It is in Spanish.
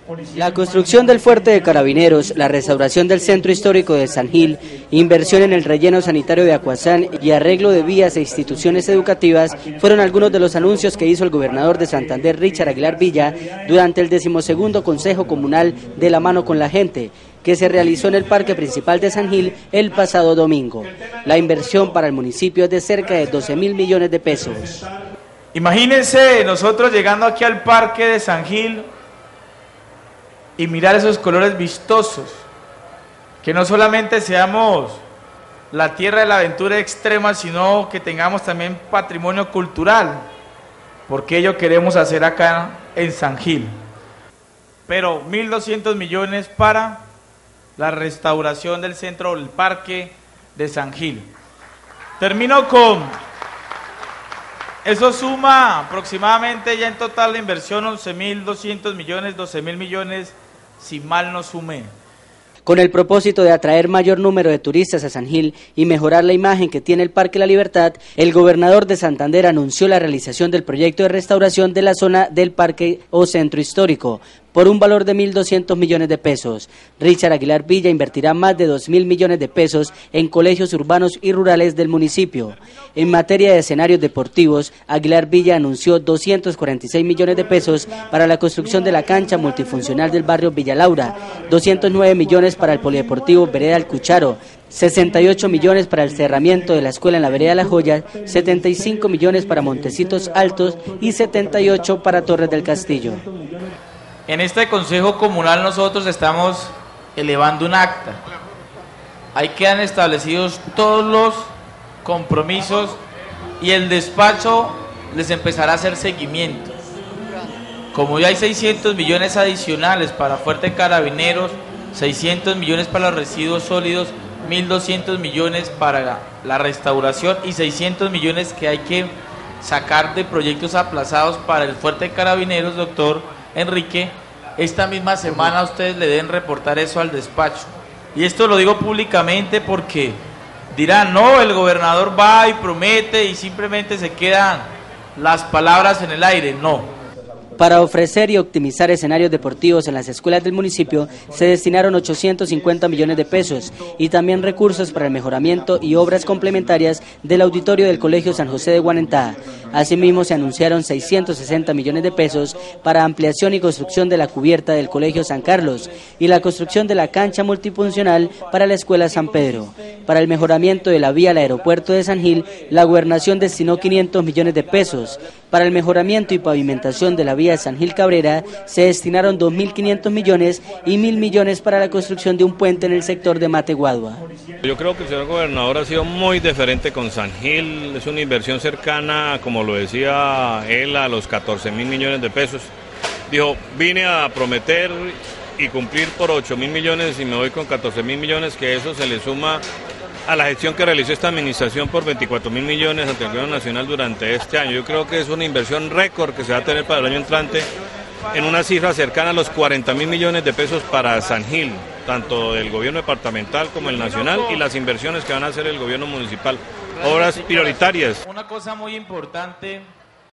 La construcción del fuerte de Carabineros, la restauración del centro histórico de San Gil, inversión en el relleno sanitario de Acuazán y arreglo de vías e instituciones educativas fueron algunos de los anuncios que hizo el gobernador de Santander, Richard Aguilar Villa, durante el 12º Consejo Comunal de la Mano con la Gente, que se realizó en el Parque Principal de San Gil el pasado domingo. La inversión para el municipio es de cerca de 12.000 millones de pesos. Imagínense nosotros llegando aquí al Parque de San Gil y mirar esos colores vistosos, que no solamente seamos la tierra de la aventura extrema, sino que tengamos también patrimonio cultural, porque ello queremos hacer acá en San Gil. Pero 1.200 millones para la restauración del centro del Parque de San Gil. Termino con, eso suma aproximadamente ya en total la inversión 11.200 millones, 12.000 millones, si mal no sumé. Con el propósito de atraer mayor número de turistas a San Gil y mejorar la imagen que tiene el Parque La Libertad, el gobernador de Santander anunció la realización del proyecto de restauración de la zona del parque o centro histórico, por un valor de 1.200 millones de pesos. Richard Aguilar Villa invertirá más de 2.000 millones de pesos en colegios urbanos y rurales del municipio. En materia de escenarios deportivos, Aguilar Villa anunció 246 millones de pesos para la construcción de la cancha multifuncional del barrio Villa Laura, 209 millones para el polideportivo Vereda El Cucharo, 68 millones para el cerramiento de la escuela en la Vereda La Joya, 75 millones para Montecitos Altos y 78 para Torres del Castillo. En este Consejo Comunal nosotros estamos elevando un acta. Ahí quedan establecidos todos los compromisos y el despacho les empezará a hacer seguimiento. Como ya hay 600 millones adicionales para Fuerte Carabineros, 600 millones para los residuos sólidos, 1.200 millones para la restauración y 600 millones que hay que sacar de proyectos aplazados para el Fuerte Carabineros, doctor Enrique, esta misma semana ustedes le deben reportar eso al despacho. Y esto lo digo públicamente porque dirán, no, el gobernador va y promete y simplemente se quedan las palabras en el aire. No. Para ofrecer y optimizar escenarios deportivos en las escuelas del municipio se destinaron 850 millones de pesos y también recursos para el mejoramiento y obras complementarias del auditorio del Colegio San José de Guanentá. Asimismo se anunciaron 660 millones de pesos para ampliación y construcción de la cubierta del Colegio San Carlos y la construcción de la cancha multifuncional para la Escuela San Pedro. Para el mejoramiento de la vía al aeropuerto de San Gil, la gobernación destinó 500 millones de pesos. Para el mejoramiento y pavimentación de la vía de San Gil Cabrera se destinaron 2.500 millones y 1.000 millones para la construcción de un puente en el sector de Mateguadua. Yo creo que el señor gobernador ha sido muy deferente con San Gil, es una inversión cercana, como lo decía él, a los 14.000 millones de pesos. Dijo, vine a prometer y cumplir por 8.000 millones y me voy con 14.000 millones, que eso se le suma a la gestión que realizó esta administración por 24.000 millones ante el gobierno nacional durante este año. Yo creo que es una inversión récord que se va a tener para el año entrante en una cifra cercana a los 40.000 millones de pesos para San Gil, tanto del gobierno departamental como el nacional, y las inversiones que van a hacer el gobierno municipal, obras prioritarias. Una cosa muy importante